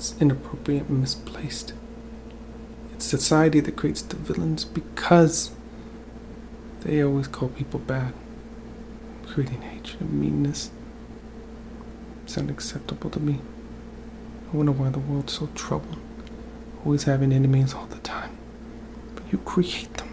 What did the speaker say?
It's inappropriate and misplaced. It's society that creates the villains because they always call people bad, creating hatred and meanness. It's unacceptable to me. I wonder why the world's so troubled, always having enemies all the time. But you create them.